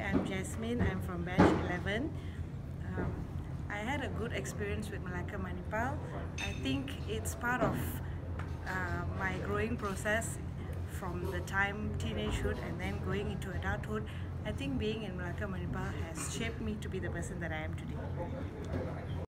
I'm Jasmine. I'm from batch 11. I had a good experience with Malacca Manipal. I think it's part of my growing process from the time teenagehood and then going into adulthood. I think being in Malacca Manipal has shaped me to be the person that I am today.